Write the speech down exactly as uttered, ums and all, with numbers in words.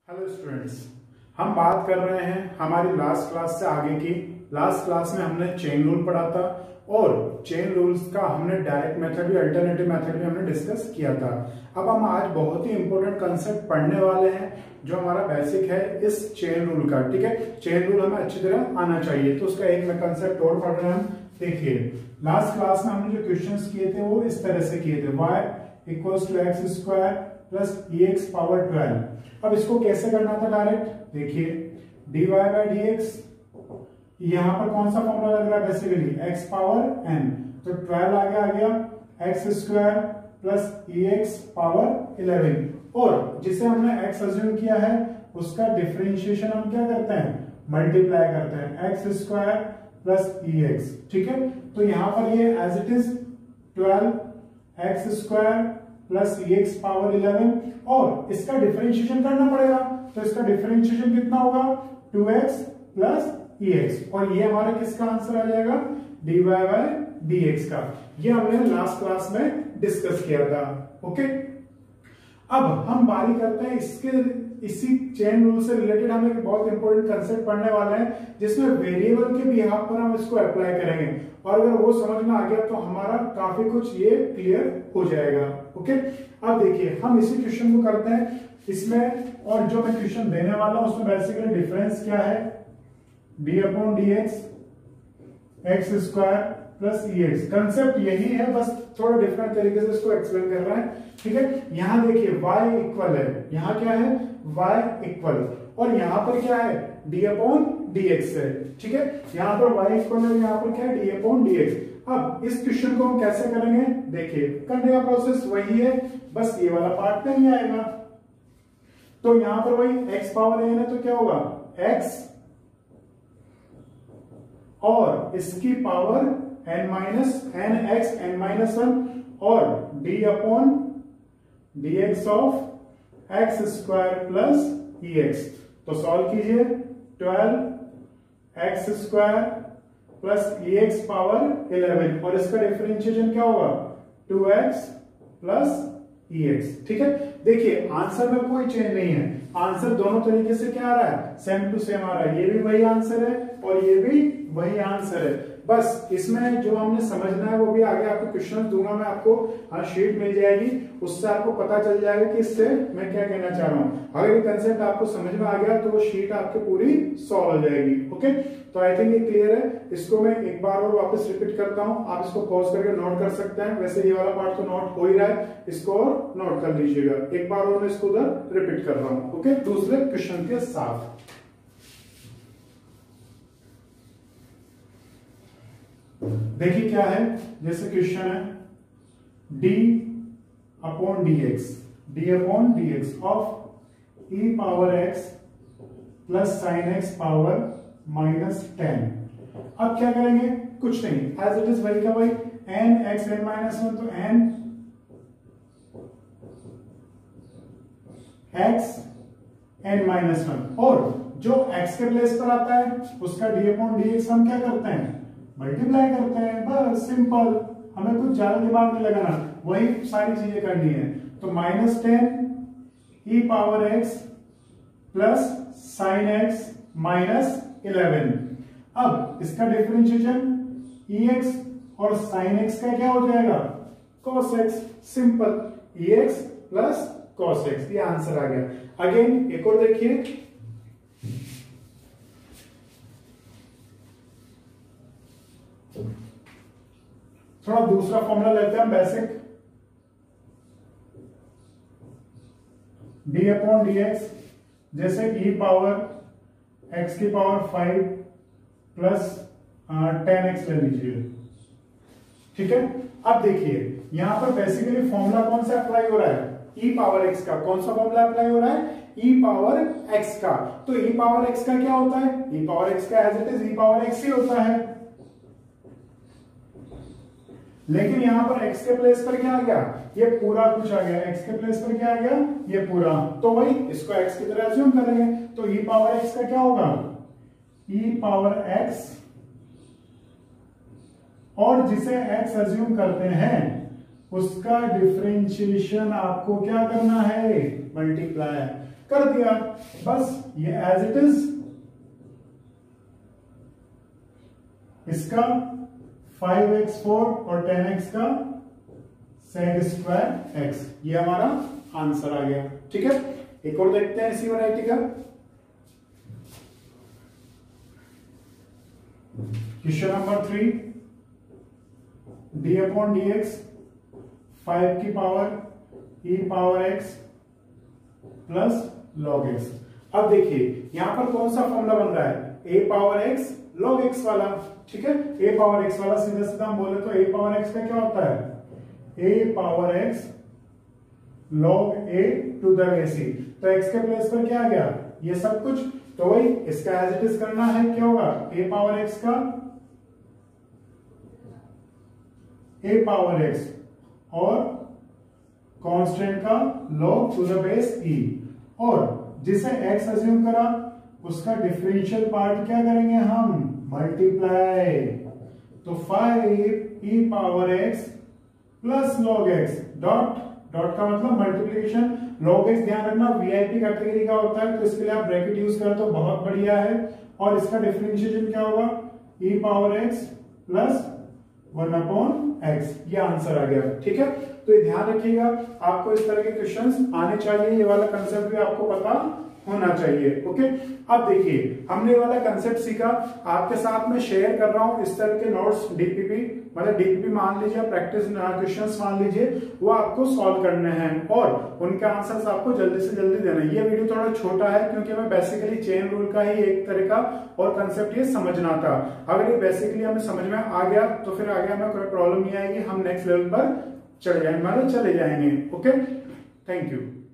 Hello students, हम बात कर रहे हैं हमारी लास्ट क्लास से आगे की। लास्ट क्लास में हमने चेन रूल पढ़ा था और चेन रूल्स का हमने डायरेक्ट मेथड भी अल्टरनेटिव मेथड भी हमने डिस्कस किया था। अब हम आज बहुत ही इंपॉर्टेंट कंसेप्ट पढ़ने वाले हैं जो हमारा बेसिक है इस चेन रूल का। ठीक है, चेन रूल हमें अच्छी तरह आना चाहिए, तो उसका एक कंसेप्ट और पढ़ रहे हैं हम। देखिए, लास्ट क्लास में हमने जो क्वेश्चंस किए थे वो इस तरह से किए थे, y equals to x square plus e x power twelve. अब इसको कैसे करना था डायरेक्ट, देखिए dy बाई डी एक्स, यहां पर कौन सा फॉर्मूला लग रहा है बेसिकली x पावर n, तो ट्वेल्व आगे आ गया x square plus e x power eleven, और जिसे हमने x अज्यूम किया है उसका डिफरेंशिएशन हम क्या करते हैं, मल्टीप्लाई करते हैं, x square plus e x. ठीक है, तो यहां पर ये as it is twelve x square plus e x power eleven, और इसका डिफरेंशिएशन करना पड़ेगा, तो इसका डिफरेंशिएशन कितना होगा, two x plus e x, और ये हमारा किसका आंसर आ जाएगा, dy बाई डी एक्स का। ये हमने लास्ट क्लास में डिस्कस किया था। ओके, अब हम बारी करते हैं इसके इसी चेन रूल से रिलेटेड हम एक बहुत इंपॉर्टेंट कंसेप्ट पढ़ने वाले हैं जिसमें वेरिएबल के बिहाफ पर हम इसको अप्लाई करेंगे, और अगर वो समझ में आ गया तो हमारा काफी कुछ ये क्लियर हो जाएगा। ओके, अब देखिए हम इसी क्वेश्चन को करते हैं इसमें, और जो मैं क्वेश्चन देने वाला हूं उसमें बेसिकली डिफरेंस क्या है, d upon d x x square plus e x. Concept यही है, बस थोड़ा डिफरेंट तरीके से इसको एक्सप्लेन कर रहा है। ठीक है, यहां देखिए y इक्वल है, यहां क्या है y इक्वल, और यहां पर क्या है d अपॉन डी एक्स है। ठीक है, यहां पर y इक्वल है, यहां पर क्या है d अपॉन डी एक्स। अब इस क्वेश्चन को हम कैसे करेंगे, देखिए करने का प्रोसेस वही है, बस ये वाला पार्ट नहीं आएगा, तो यहां पर वही x पावर n है तो क्या होगा x और इसकी power n minus n x n minus one, और d upon d x of x square plus e x. तो सॉल्व कीजिए, twelve x square plus e x power eleven, और इसका डिफरेंशिएशन क्या होगा, two x plus e x. ठीक है, देखिए आंसर में कोई चेंज नहीं है, आंसर दोनों तरीके से क्या आ रहा है, सेम टू सेम आ रहा है, ये भी वही आंसर है और ये भी वही आंसर है। बस इसमें जो हमने समझना है वो भी आगे आपको क्वेश्चन दूंगा मैं, आपको हाँ शीट मिल जाएगी, उससे आपको पता चल जाएगा कि इससे मैं क्या कहना चाह रहा हूँ। अगर ये कंसेप्ट आपको समझ में आ गया तो वो शीट आपकी पूरी सॉल्व हो जाएगी। ओके, तो आई थिंक ये क्लियर है। इसको मैं एक बार और वापस रिपीट करता हूँ, आप इसको पॉज करके नोट कर सकते हैं, वैसे ये वाला पार्ट तो नोट हो ही रहा है, इसको और नोट कर लीजिएगा। एक बार और मैं इसको उधर रिपीट कर रहा हूँ। ओके, दूसरे क्वेश्चन के साथ देखिए क्या है, जैसे क्वेश्चन है d upon d x, d upon d x of e power x plus sine x power minus ten. अब क्या करेंगे, कुछ नहीं, एज इट इज वही का वही, n x n minus one, तो n x n minus one, और जो x के प्लेस पर आता है उसका d अपॉन डी एक्स हम क्या करते हैं, मल्टीप्लाई करते हैं, बस सिंपल, हमें कुछ ज्यादा दिमाग नहीं लगाना, वही सारी चीजें करनी है। तो minus ten e power x plus sine x minus eleven. अब इसका डिफरेंशिएशन ई एक्स और साइन एक्स का क्या हो जाएगा, cos x, simple, e x plus cos x, ये आंसर आ गया। अगेन एक और देखिए, थोड़ा दूसरा फॉर्मूला लेते हैं basic, d upon d x, जैसे e पावर x की power five plus ten x ले लीजिए। ठीक है, अब देखिए यहां पर बेसिकली फॉर्मूला कौन सा अप्लाई हो रहा है, e पावर x का। कौन सा फॉर्मूला अप्लाई हो रहा है, e पावर x का। तो e पावर x का क्या होता है, e पावर x का as it is e power x ही होता है, लेकिन यहां पर x के प्लेस पर क्या आ गया, ये पूरा कुछ आ गया, x के प्लेस पर क्या आ गया, ये पूरा, तो वही इसको x की तरह अज्यूम करेंगे, तो e पावर x का क्या होगा, e पावर x, और जिसे x अज्यूम करते हैं उसका डिफरेंशिएशन आपको क्या करना है, मल्टीप्लाई। कर दिया, बस ये एज इट इज इसका फाइव एक्स फोर और टेन एक्स का सेक स्क्वायर एक्स, ये हमारा आंसर आ गया। ठीक है, एक और देखते हैं इसी वैरायटी का question number three, d upon d x five की power e power x plus log x. अब देखिए यहां पर कौन सा फॉर्मूला बन रहा है, a power x log x वाला। ठीक है, ए पावर एक्स वाला सीधा सीधा हम बोले तो ए पावर एक्स का क्या होता है, a power x log a to the base e. तो एक्स के प्लेस पर क्या आ गया, ये सब कुछ, तो वही इसका एज इट इज करना है, क्या होगा ए पावर एक्स का ए पावर एक्स और कांस्टेंट का log to the base e, और जिसे x अज्यूम करा उसका डिफरेंशियल पार्ट क्या करेंगे हम, मल्टीप्लाई। तो five e power x plus log x, dot dot का मतलब मल्टीप्लिकेशन, लॉग एक्स ध्यान रखना वीआईपी कैटेगरी का होता है, तो इसके लिए आप ब्रैकेट यूज करें तो बहुत बढ़िया है। और इसका डिफरेंशिएशन क्या होगा, e power x plus one upon x, ये आंसर आ गया। ठीक है, तो ये ध्यान रखिएगा, आपको इस तरह के क्वेश्चंस आने चाहिए, ये वाला कंसेप्ट भी आपको पता होना चाहिए। ओके, अब देखिए हमने ये वाला कंसेप्ट सीखा, आपके साथ में शेयर कर रहा हूं इस तरह के नोट्स, डीपीपी मतलब डीपीपी मान लीजिए, प्रैक्टिस क्वेश्चंस मान लीजिए, वो आपको सॉल्व करने हैं और उनके आंसर्स आपको जल्दी से जल्दी देना है। ये वीडियो थोड़ा छोटा है क्योंकि हमें बेसिकली चेन रूल का ही एक तरह का और कंसेप्ट ये समझना था। अगर ये बेसिकली हमें समझ में आ गया तो फिर आगे हमें कोई प्रॉब्लम नहीं आएगी, हम नेक्स्ट लेवल पर चढ़ जाएंगे, मतलब चले जाएंगे। Okay, thank you.